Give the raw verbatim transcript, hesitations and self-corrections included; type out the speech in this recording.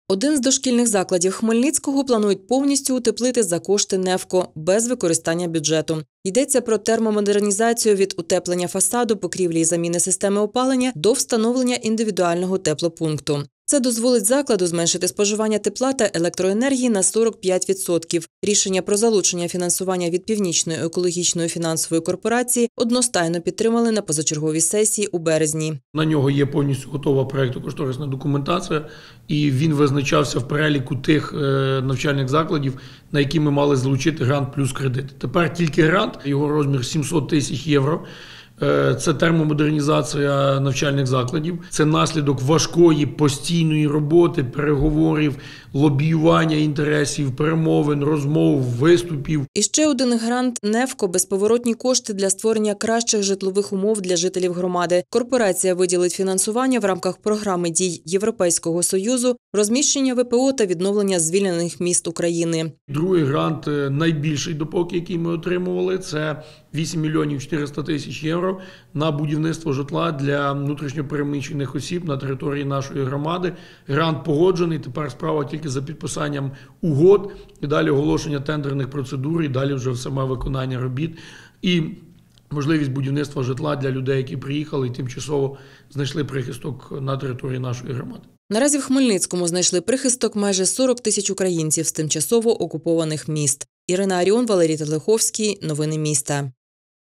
Один з дошкільних закладів Хмельницького планують повністю утеплити за кошти НЕФКО без використання бюджету. Йдеться про термомодернізацію від утеплення фасаду, покрівлі і заміни системи опалення до встановлення індивідуального теплопункту. Це дозволить закладу зменшити споживання тепла та електроенергії на сорок п'ять відсотків. Рішення про залучення фінансування від Північної екологічної фінансової корпорації одностайно підтримали на позачерговій сесії у березні. На нього є повністю готова проєктно-кошторисна документація, і він визначався в переліку тих навчальних закладів, на які ми мали залучити грант плюс кредит. Тепер тільки грант, його розмір сімсот тисяч євро. Це термомодернізація навчальних закладів, це наслідок важкої постійної роботи, переговорів, лобіювання інтересів, перемовин, розмов, виступів. І ще один грант НЕФКО – безповоротні кошти для створення кращих житлових умов для жителів громади. Корпорація виділить фінансування в рамках програми дій Європейського Союзу, розміщення ВПО та відновлення звільнених міст України. Другий грант, найбільший допоки, який ми отримували, це вісім мільйонів чотириста тисяч євро на будівництво житла для внутрішньопереміщених осіб на території нашої громади. Грант погоджений, тепер справа тільки за підписанням угод, і далі оголошення тендерних процедур, і далі вже саме виконання робіт. І можливість будівництва житла для людей, які приїхали і тимчасово знайшли прихисток на території нашої громади. Наразі в Хмельницькому знайшли прихисток майже сорок тисяч українців з тимчасово окупованих міст. Ірина Аріон, Валерій Телеховський. Новини міста.